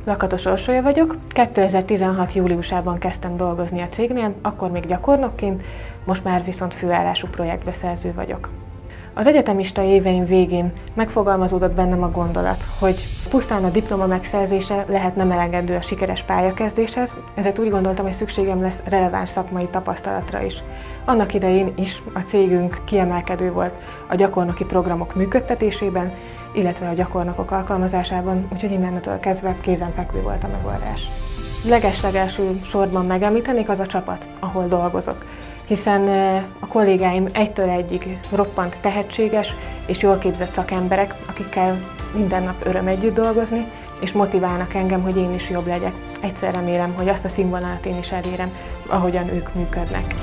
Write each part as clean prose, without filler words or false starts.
Lakatos Orsolya vagyok, 2016. júliusában kezdtem dolgozni a cégnél, akkor még gyakornokként, most már viszont főállású projektbeszerző vagyok. Az egyetemista éveim végén megfogalmazódott bennem a gondolat, hogy pusztán a diploma megszerzése lehet nem elegendő a sikeres pályakezdéshez, ezért úgy gondoltam, hogy szükségem lesz releváns szakmai tapasztalatra is. Annak idején is a cégünk kiemelkedő volt a gyakornoki programok működtetésében, illetve a gyakornokok alkalmazásában, úgyhogy innentől kezdve kézenfekvő volt a megoldás. Legeslegelső sorban megemlítenék az a csapat, ahol dolgozok, hiszen a kollégáim egytől egyig roppant tehetséges és jól képzett szakemberek, akikkel minden nap öröm együtt dolgozni, és motiválnak engem, hogy én is jobb legyek. Egyszer remélem, hogy azt a színvonalat én is elérem, ahogyan ők működnek.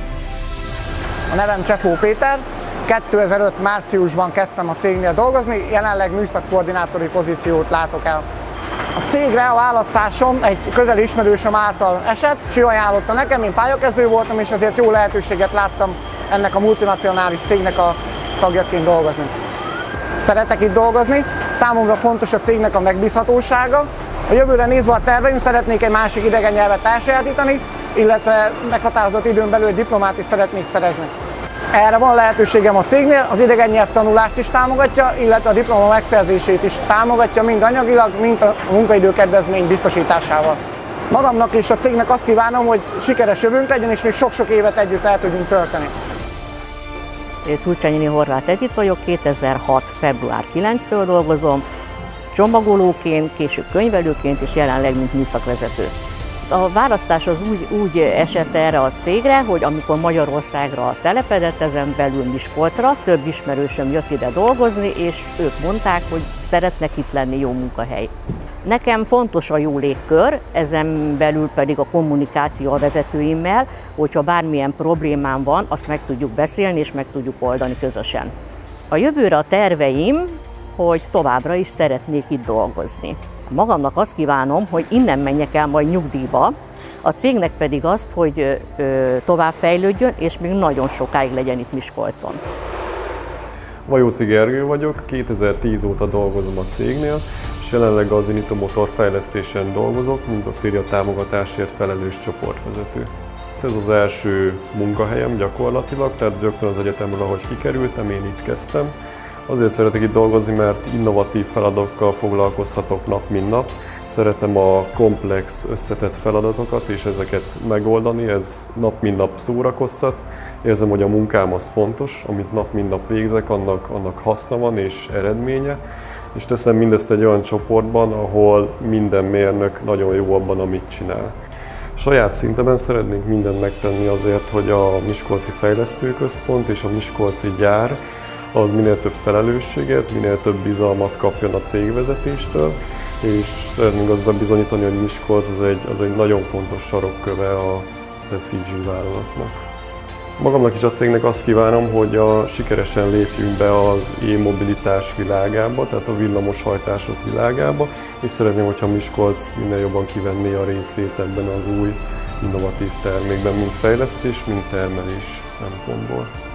A nevem Csefó Péter, 2005. márciusban kezdtem a cégnél dolgozni, jelenleg műszakkoordinátori pozíciót látok el. A cégre a választásom egy közeli ismerősöm által esett, és ő ajánlotta nekem, én pályakezdő voltam, és ezért jó lehetőséget láttam ennek a multinacionális cégnek a tagjaként dolgozni. Szeretek itt dolgozni, számomra fontos a cégnek a megbízhatósága. A jövőre nézve a terveim, szeretnék egy másik idegen nyelvet elsajátítani, illetve meghatározott időn belül egy diplomát is szeretnék szerezni. Erre van lehetőségem a cégnél, az idegen nyelv tanulást is támogatja, illetve a diploma megszerzését is támogatja, mind anyagilag, mind a munkaidőkedvezmény biztosításával. Magamnak és a cégnek azt kívánom, hogy sikeres jövőnk legyen, és még sok-sok évet együtt el tudjunk tölteni. Tulcsányi Horváth Edith vagyok, 2006. február 9-től dolgozom, csomagolóként, később könyvelőként és jelenleg mint műszakvezető. A választás az úgy esett erre a cégre, hogy amikor Magyarországra telepedett, ezen belül Miskolcra, több ismerősöm jött ide dolgozni, és ők mondták, hogy szeretnek itt lenni, jó munkahely. Nekem fontos a jó légkör, ezen belül pedig a kommunikáció a vezetőimmel, hogyha bármilyen problémám van, azt meg tudjuk beszélni és meg tudjuk oldani közösen. A jövőre a terveim, hogy továbbra is szeretnék itt dolgozni. Magamnak azt kívánom, hogy innen menjek el majd nyugdíjba, a cégnek pedig azt, hogy tovább fejlődjön, és még nagyon sokáig legyen itt Miskolcon. Vajoszi Gergő vagyok, 2010 óta dolgozom a cégnél, és jelenleg az Inito Motor fejlesztésen dolgozok, mint a széria támogatásért felelős csoportvezető. Ez az első munkahelyem gyakorlatilag, tehát rögtön az egyetemről, ahogy kikerültem, én itt kezdtem. Azért szeretek itt dolgozni, mert innovatív feladatokkal foglalkozhatok nap mint nap. Szeretem a komplex, összetett feladatokat és ezeket megoldani, ez nap mint nap szórakoztat. Érzem, hogy a munkám az fontos, amit nap mint nap végzek, annak haszna van és eredménye. És teszem mindezt egy olyan csoportban, ahol minden mérnök nagyon jó abban, amit csinál. Saját szintemen szeretnénk mindent megtenni azért, hogy a Miskolci Fejlesztőközpont és a Miskolci gyár az minél több felelősséget, minél több bizalmat kapjon a cégvezetéstől, és szeretnénk azt bebizonyítani, hogy Miskolc az egy nagyon fontos sarokköve az SEG vállalatnak. Magamnak is a cégnek azt kívánom, hogy sikeresen lépjünk be az e-mobilitás világába, tehát a villamoshajtások világába, és szeretném, hogyha Miskolc minél jobban kivenné a részét ebben az új innovatív termékben, mind fejlesztés, mind termelés szempontból.